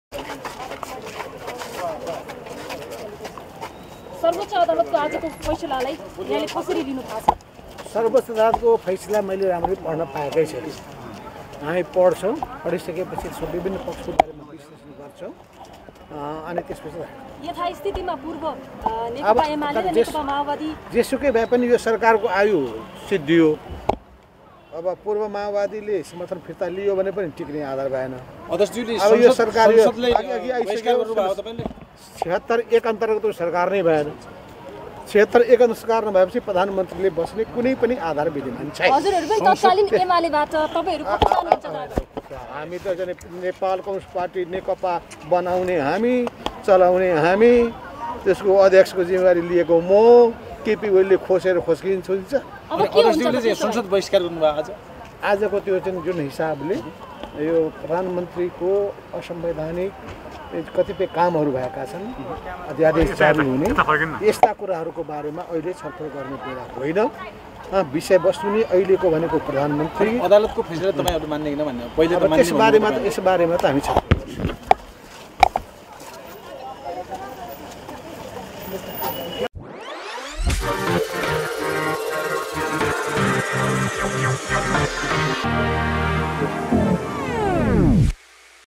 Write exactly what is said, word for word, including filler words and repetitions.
सर्वोच्च अदालतको आजको फैसलालाई यहाँले कसरी लिनु भएको छ? सर्वोच्च अदालतको फैसला मैले राम्ररी पढ्न पाएकै छैन। हामी पढ्छौँ, पढिसकेपछि विभिन्न पक्षको बारेमा विश्लेषण गर्छौँ अनि त्यसपछि यथास्थितिमा पूर्व नेकपा एमाले र नेकपा माओवादी जेसुकै भए पनि यो सरकारको आयु सिद्धियो। अब पूर्व माओवादीले समर्थन फिर्ता लियो भने पनि टिक्ने आधार भएन। अब यो सरकार छिहत्तर एक अन्तर्गत सरकार नै भएन। छिहत्तर एक सरकार नभएपछि प्रधानमन्त्रीले बस्ने कुनै पनि आधार विद्यमान छैन। हजुरहरु पनि तत्कालीन एमालेबाट तपाईहरु कता जानुहुन्छ? हामी त नेपाल कम्युनिस्ट पार्टी नेकपा बनाउने हामी, चलाउने हामी, त्यसको अध्यक्षको जिम्मेवारी लिएको म, केपी ओलीले खोसेर खोस्किन्छ। अब के हुन्छ? संसद बहिष्कार गर्नुभयो आज। आजको त्यो चाहिँ जुन हिसाबले यो प्रधानमन्त्रीको असंवैधानिक कतिपय कामहरू भएका छन्, अध्यादेश जारी हुने, यस्ता कुराहरूको बारेमा अहिले छलफल गर्ने बेला होइन। विषयवस्तु नै अहिलेको भनेको प्रधानमन्त्री अदालतको फैसला तपाईहरु मान्ने किन भन्ने पहिले त मान्ने त्यस बारेमा त यस बारेमा त हामी छलफल